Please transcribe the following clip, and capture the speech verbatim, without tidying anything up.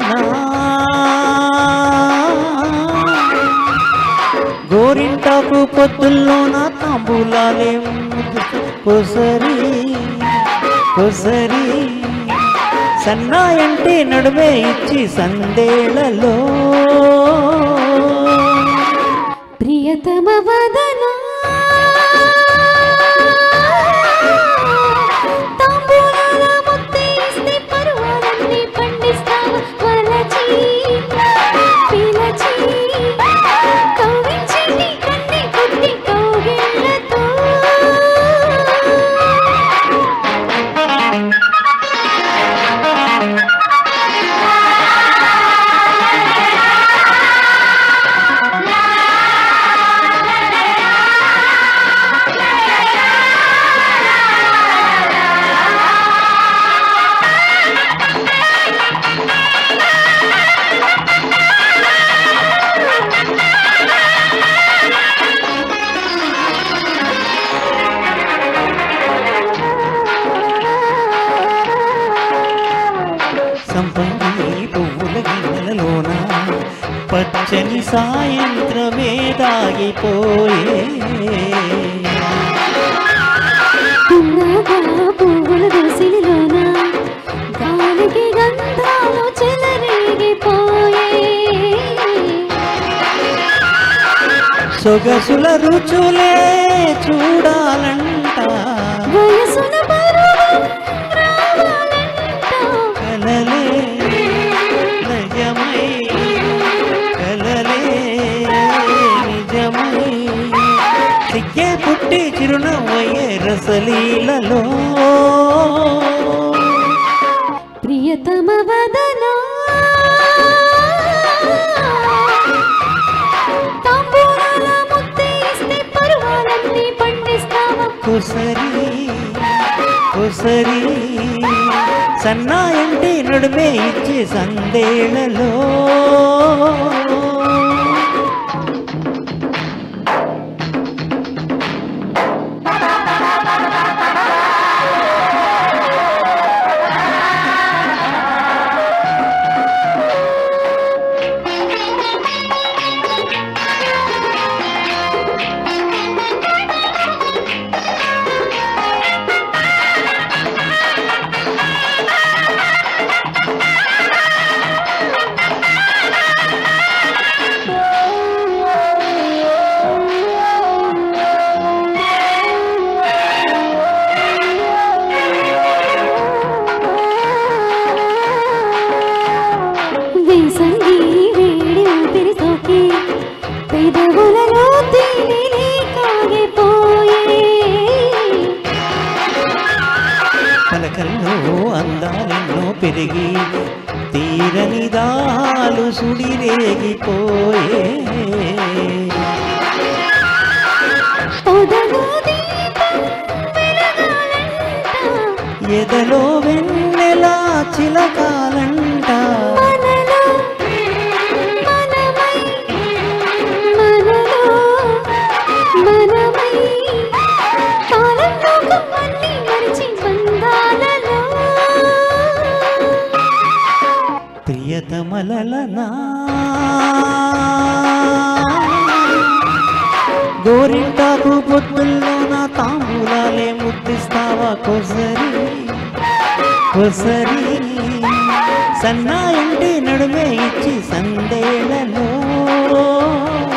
మలలనా గోరింటాకు పొద్దుల్లోన తాంబూలాలే కొసరి కొసరి సన్నాయంటే నడుమే ఇచ్చి సందేళ్లలో ప్రియతమ వదనా తాంబూలాల ముద్దే ఇస్తే పరువాలన్నీ పండిస్తావా వలచి పిలచి కవ్వించి నీ కన్ని కొద్ది కౌగిళ్ళతో సంపంగి పువ్వుల గిన్నెలలోన పచ్చని సాయంత్రమే దాగిపోయే పున్నగా పువ్వుల దోసిలిలోన గాలికి గంధాలు చెలరేగిపోయే సొగసుల రుచులే చూడాలంట వయసున పరువం రావాలంట కలలే నిజమై కలలే నిజమై సిగ్గే పుట్టి చిరునవ్వయ్యే రసలీలలో ప్రియతమ వదనా తాంబూలాల ముద్దే ఇస్తే పరువాలన్నీ పండిస్తావా కొసరి కొసరి సన్నాయంటే నడుమే ఇచ్చే సందేళ్లలో వేసంగి వేడి ఊపిరి సోకి పెదవులలో తేనెలే కాగిపోయే పలకల్లో అందాలెన్నో పెరిగి తీరని దాలు సుడిరేగిపోయే పొదలో దీపం వెలగాలంట ఎదలో వెన్నెలా చిలకాలంట మనలో మనమై మనలో మనమై కాలంలో కమ్మని మరిచి బంధాలలో ప్రియతమలలనా గోరింటాకు పొద్దుల్లోన తాంబూలాలే ముద్దిస్తావా కొసరి కొసరి సన్నాయంటే నడుమే ఇచ్చి సందేళ్లలో